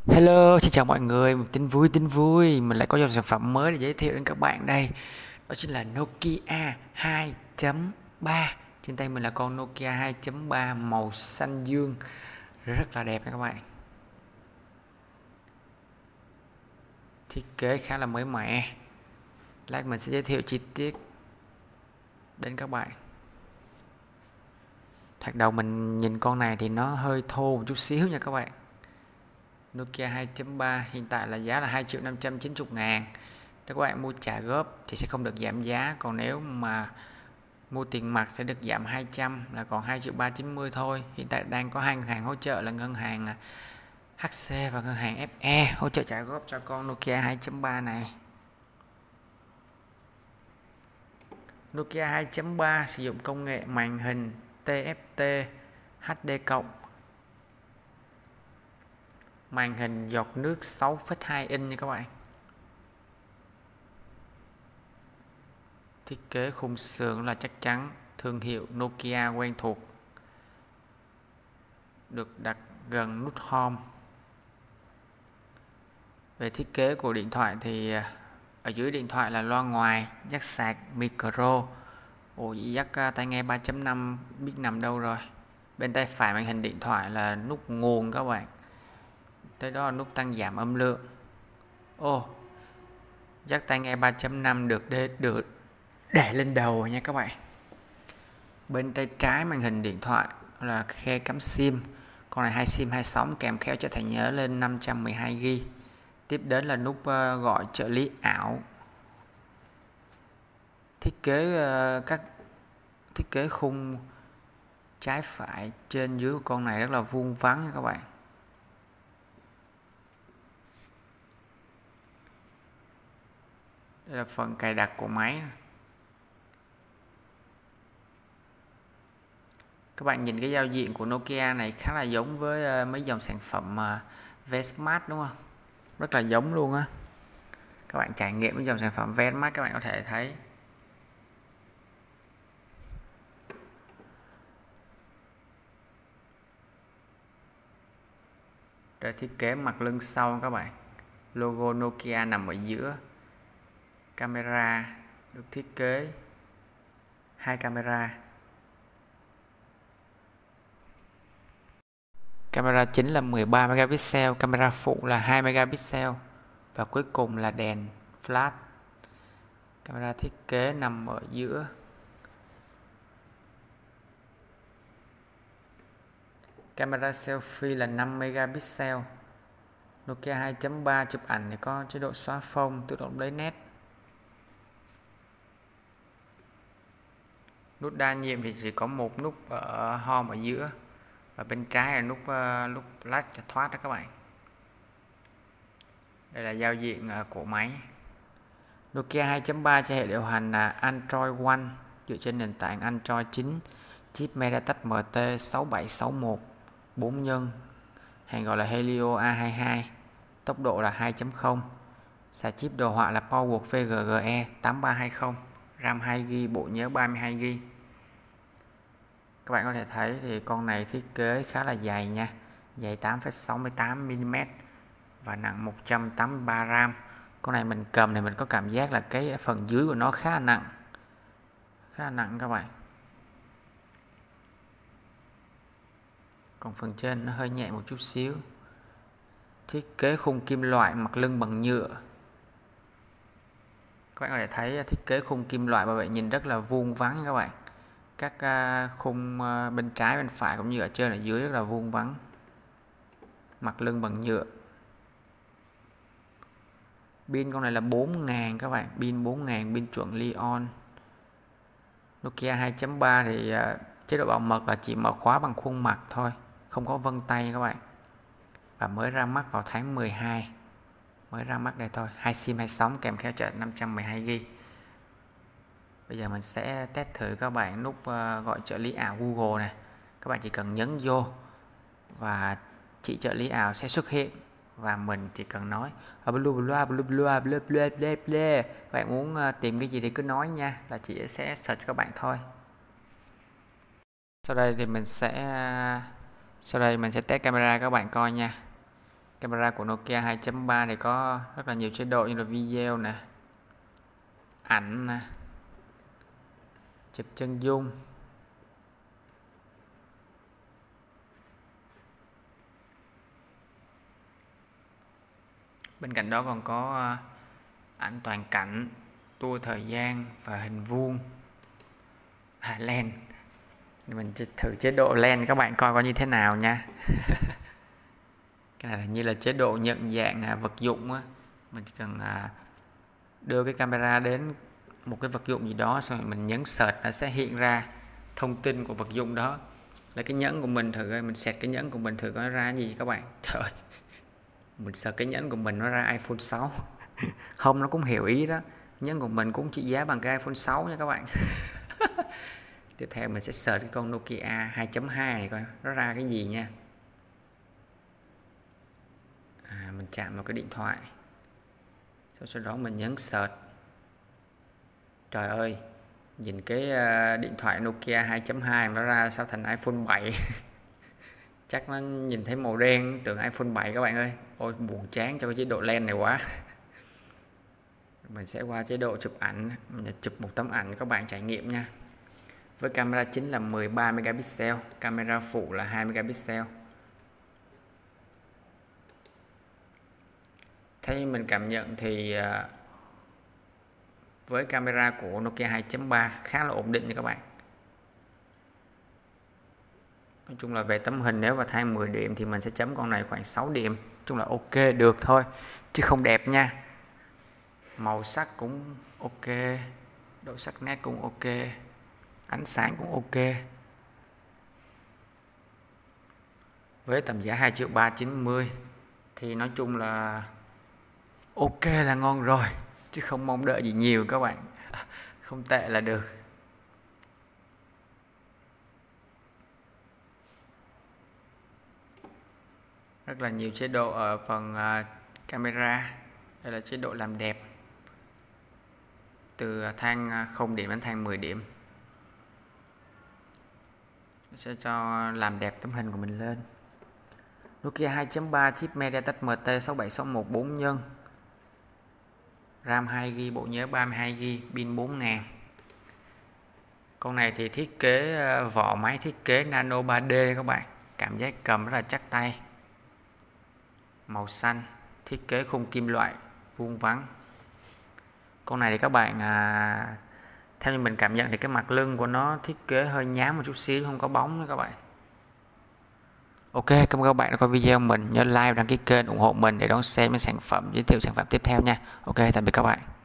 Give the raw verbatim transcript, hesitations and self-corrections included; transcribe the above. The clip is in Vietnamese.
Hello, xin chào mọi người, một tin vui tin vui, mình lại có dòng sản phẩm mới để giới thiệu đến các bạn đây. Đó chính là Nokia hai chấm ba. Trên tay mình là con Nokia hai chấm ba màu xanh dương, rất là đẹp nha các bạn. Thiết kế khá là mới mẻ. Lát mình sẽ giới thiệu chi tiết đến các bạn. Thoạt đầu mình nhìn con này thì nó hơi thô một chút xíu nha các bạn. Nokia hai chấm ba hiện tại là giá là hai triệu năm trăm chín mươi ngàn. Nếu các bạn mua trả góp thì sẽ không được giảm giá, còn nếu mà mua tiền mặt sẽ được giảm hai trăm, là còn hai triệu ba trăm chín mươi thôi. Hiện tại đang có hai ngân hàng hỗ trợ là ngân hàng hát xê và ngân hàng ép e hỗ trợ trả góp cho con Nokia hai chấm ba này. Nokia hai chấm ba sử dụng công nghệ màn hình tê ép tê hát đê cộng, màn hình giọt nước sáu phẩy hai inch nha các bạn. Thiết kế khung sườn là chắc chắn, thương hiệu Nokia quen thuộc, được đặt gần nút Home. Về thiết kế của điện thoại thì ở dưới điện thoại là loa ngoài, jack sạc, micro. Ồ, jack tai nghe ba chấm năm biết nằm đâu rồi. Bên tay phải màn hình điện thoại là nút nguồn các bạn. Tới đó là nút tăng giảm âm lượng. Ồ, jack tai nghe ba chấm năm được để, được để lên đầu nha các bạn. Bên tay trái màn hình điện thoại là khe cắm sim. Con này hai sim hai sóng kèm theo cho thẻ nhớ lên năm trăm mười hai gi-ga-bai. Tiếp đến là nút gọi trợ lý ảo. Thiết kế các thiết kế khung trái phải trên dưới của con này rất là vuông vắn nha các bạn. Đây là phần cài đặt của máy. Các bạn nhìn cái giao diện của Nokia này khá là giống với mấy dòng sản phẩm Vsmart đúng không? Rất là giống luôn á. Các bạn trải nghiệm với dòng sản phẩm Vsmart các bạn có thể thấy. Đây thiết kế mặt lưng sau các bạn. Logo Nokia nằm ở giữa. Camera được thiết kế hai camera. Camera chính là mười ba megapixel, camera phụ là hai megapixel và cuối cùng là đèn flash. Camera thiết kế nằm ở giữa. Camera selfie là năm megapixel. Nokia hai chấm ba chụp ảnh thì có chế độ xóa phông, tự động lấy nét. Nút đa nhiệm thì chỉ có một nút ở Home ở giữa, và bên trái là nút uh, nút flash cho thoát đó các bạn. Đây là giao diện uh, của máy. Nokia hai chấm ba cho hệ điều hành là Android One dựa trên nền tảng Android chín, chip MediaTek em tê sáu bảy sáu một, bốn nhân, hàng gọi là Helio A hai mươi hai, tốc độ là hai chấm không, xài chip đồ họa là Power vê giê giê e tám ba hai không, RAM hai gi-ga-bai, bộ nhớ ba mươi hai gi-ga-bai. Các bạn có thể thấy thì con này thiết kế khá là dày nha, dày tám phẩy sáu mươi tám mi li mét và nặng một trăm tám mươi ba gram. Con này mình cầm thì mình có cảm giác là cái phần dưới của nó khá là nặng, khá là nặng các bạn. Còn phần trên nó hơi nhẹ một chút xíu. Thiết kế khung kim loại, mặt lưng bằng nhựa. Các bạn có thể thấy thiết kế khung kim loại, bởi vậy nhìn rất là vuông vắn các bạn. Các khung bên trái bên phải cũng như ở trên ở dưới rất là vuông vắn. Mặt lưng bằng nhựa. Pin con này là bốn nghìn các bạn, pin bốn nghìn, pin chuẩn Li-ion. Nokia hai chấm ba thì chế độ bảo mật là chỉ mở khóa bằng khuôn mặt thôi, không có vân tay các bạn. Và mới ra mắt vào tháng mười hai. Mới ra mắt đây thôi, hai sim hai sóng kèm theo trợ năm trăm mười hai gi-ga-bai. Bây giờ mình sẽ test thử các bạn nút gọi trợ lý ảo Google này. Các bạn chỉ cần nhấn vô và chị trợ lý ảo sẽ xuất hiện, và mình chỉ cần nói các bạn muốn tìm cái gì thì cứ nói nha, là chị sẽ search cho các bạn thôi. Sau đây thì mình sẽ sau đây mình sẽ test camera các bạn coi nha. Camera của Nokia hai chấm ba thì có rất là nhiều chế độ như là video nè, ảnh nè, chụp chân dung, bên cạnh đó còn có ảnh toàn cảnh, tua thời gian và hình vuông, à, lens. Mình thử chế độ lens các bạn coi có như thế nào nha. Cái này là như là chế độ nhận dạng à, vật dụng á. Mình chỉ cần à, đưa cái camera đến một cái vật dụng gì đó, xong rồi mình nhấn search, nó sẽ hiện ra thông tin của vật dụng đó. Lấy cái nhẫn của mình thử, mình set cái nhẫn của mình thử có ra gì các bạn. Trời ơi, mình search cái nhẫn của mình nó ra iPhone sáu. Không, nó cũng hiểu ý đó, nhẫn của mình cũng trị giá bằng cái iPhone sáu nha các bạn. Tiếp theo mình sẽ search cái con Nokia hai chấm hai này coi nó ra cái gì nha. À, mình chạm vào cái điện thoại, sau, sau đó mình nhấn search. Trời ơi, nhìn cái uh, điện thoại Nokia hai chấm hai nó ra sao thành iPhone bảy. Chắc nó nhìn thấy màu đen tưởng iPhone bảy các bạn ơi. Ôi buồn chán cho cái chế độ lens này quá. Mình sẽ qua chế độ chụp ảnh, mình chụp một tấm ảnh các bạn trải nghiệm nha. Với camera chính là mười ba megapixel, camera phụ là hai megapixel. Theo như mình cảm nhận thì với camera của Nokia hai chấm ba khá là ổn định nha các bạn. Nói chung là về tấm hình nếu mà thang mười điểm thì mình sẽ chấm con này khoảng sáu điểm. Nói chung là ok được thôi, chứ không đẹp nha. Màu sắc cũng ok, độ sắc nét cũng ok, ánh sáng cũng ok. Với tầm giá hai triệu ba trăm chín mươi thì nói chung là ok là ngon rồi, chứ không mong đợi gì nhiều các bạn. Không tệ là được. Rất là nhiều chế độ ở phần uh, camera. Đây là chế độ làm đẹp, từ thang không điểm đến thang mười điểm. Sẽ cho làm đẹp tấm hình của mình lên. Nokia hai chấm ba chip MediaTek M T sáu bảy sáu một bốn nhân, RAM hai gi ga bai, bộ nhớ ba mươi hai gi ga bai, pin bốn nghìn. Con này thì thiết kế vỏ máy thiết kế nano ba D các bạn. Cảm giác cầm rất là chắc tay. Màu xanh, thiết kế khung kim loại vuông vắn. Con này thì các bạn à, theo như mình cảm nhận thì cái mặt lưng của nó thiết kế hơi nhám một chút xíu, không có bóng nữa các bạn. Ok, cảm ơn các bạn đã coi video mình. Nhớ like, đăng ký kênh ủng hộ mình để đón xem những sản phẩm, giới thiệu sản phẩm tiếp theo nha. Ok, tạm biệt các bạn.